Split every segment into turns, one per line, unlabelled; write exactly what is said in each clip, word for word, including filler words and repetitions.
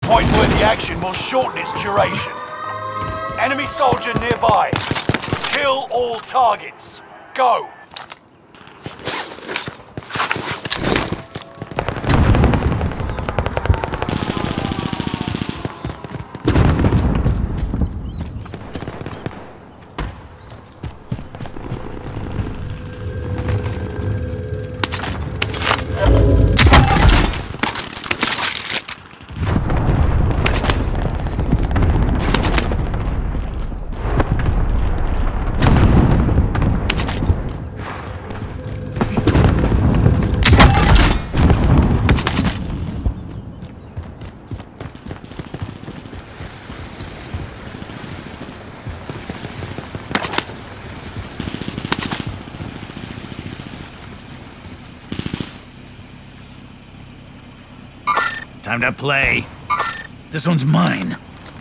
Point-worthy action will shorten its duration. Enemy soldier nearby. Kill all targets. Go!
Time to play. This one's mine.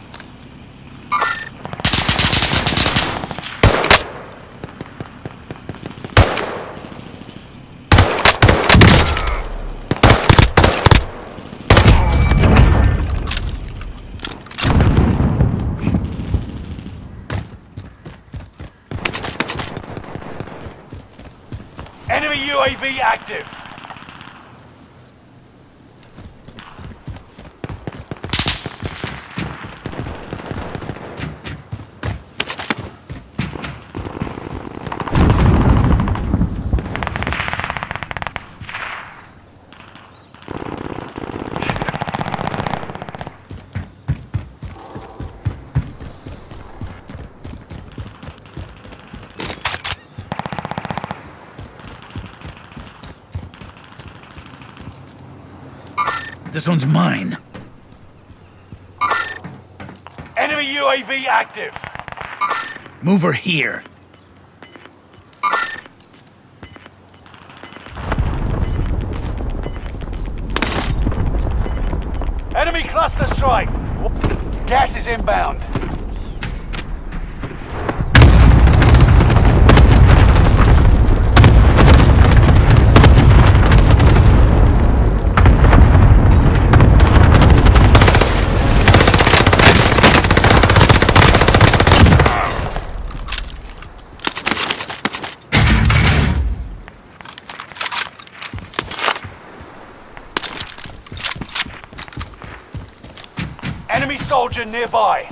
Enemy U A V active.
This one's mine.
Enemy U A V active.
Move her here.
Enemy cluster strike. Gas is inbound. Enemy soldier nearby.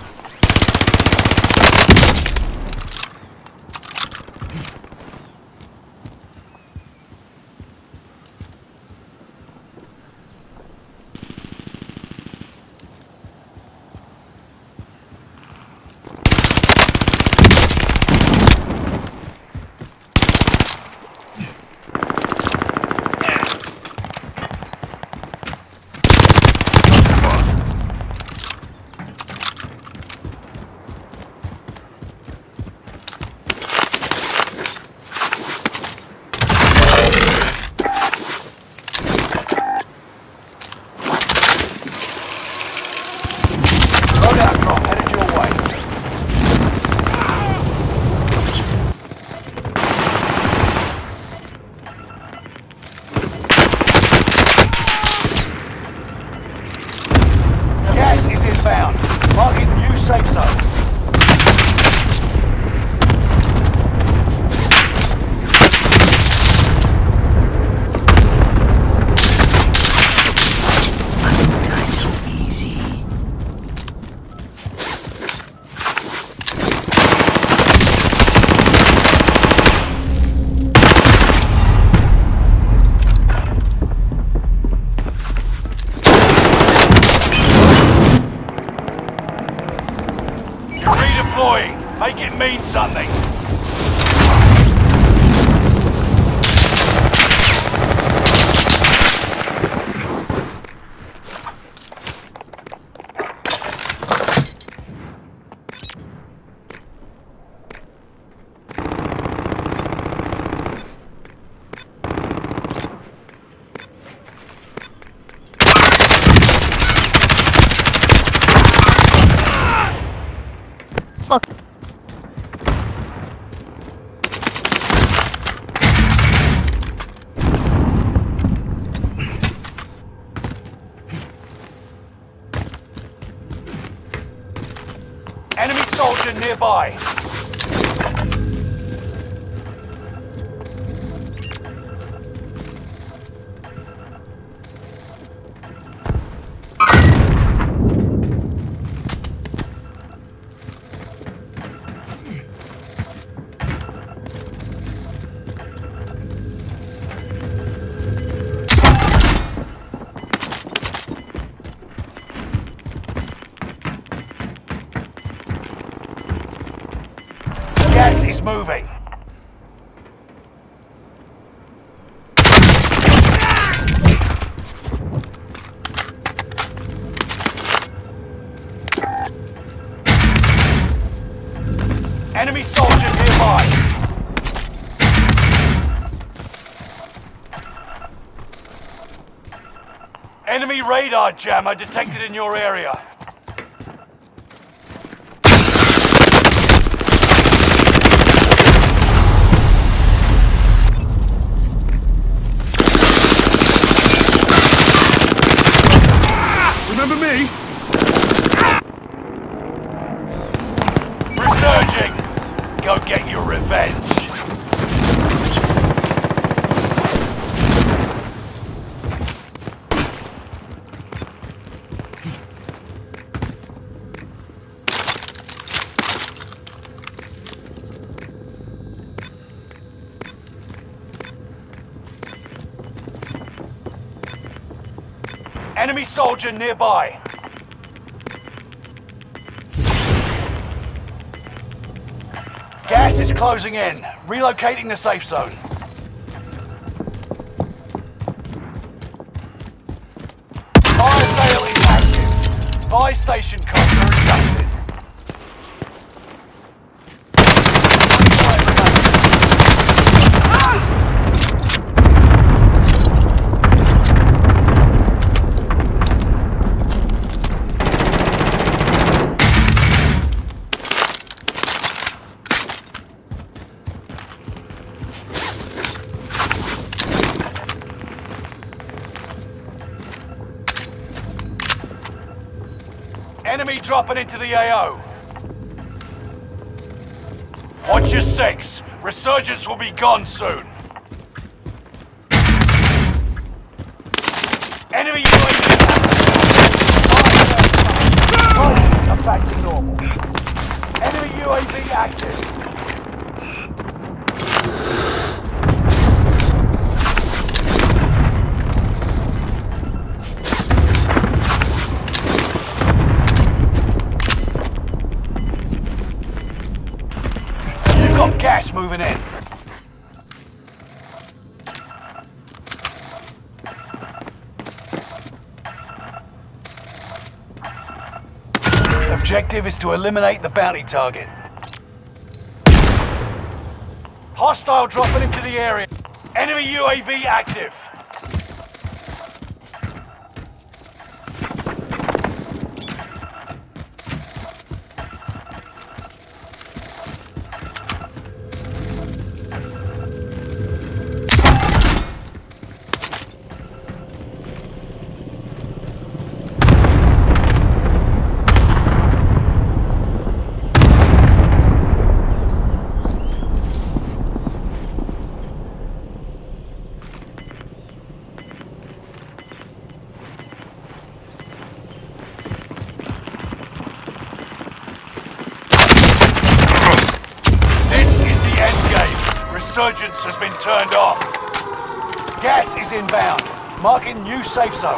Marking new safe zone. Make it mean something.
Fuck.
Enemy soldier nearby. Gas is moving. Enemy soldier nearby. Enemy radar jammer detected in your area.
Remember me?
Resurging! Go get your revenge. Enemy soldier nearby. Gas is closing in. Relocating the safe zone. Fire sale is active. Buy station costs are adjusted. Enemy dropping into the A O. Watch your six. Resurgence will be gone soon. Enemy U A V. Are back to normal. Enemy U A V active. Got gas moving in. Objective is to eliminate the bounty target. Hostile dropping into the area. Enemy U A V active. Resurgence has been turned off. Gas is inbound. Marking new safe zone.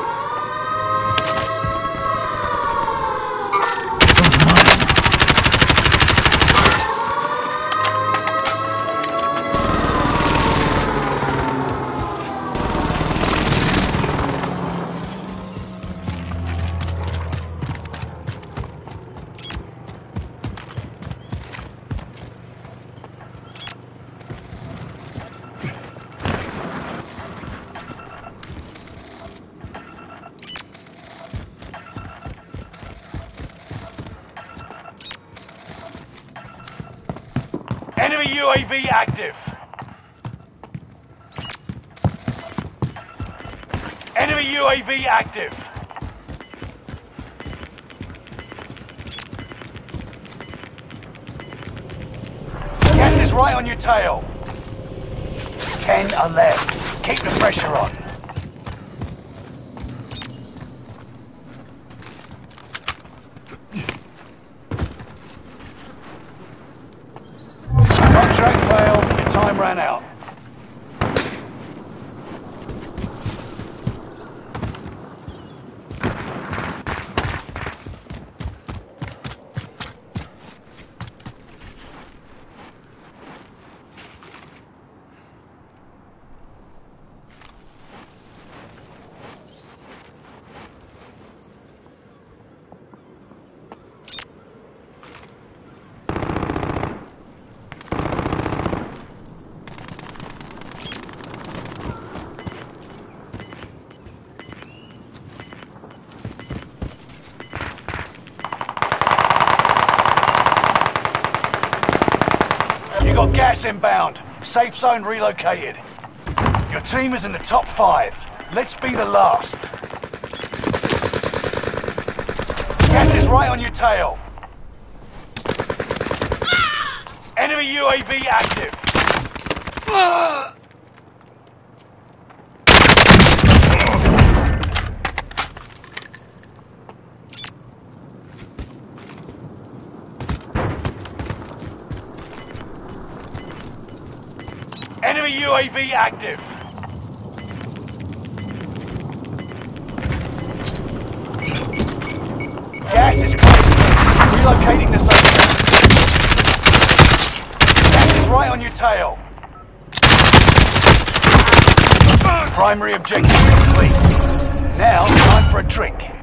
Enemy U A V active. Enemy U A V active. right on your tail. Ten are left. Keep the pressure on. Contract failed. Your time ran out. You got gas inbound. Safe zone relocated. Your team is in the top five. Let's be the last. Gas is right on your tail. Enemy U A V active. Enemy U A V active. Gas is clear. Relocating the safe zone. Gas is right on your tail. Primary objective complete. Now, time for a drink.